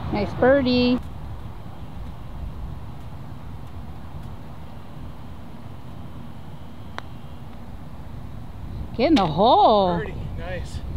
Nice birdie. Get in the hole. Birdie, nice.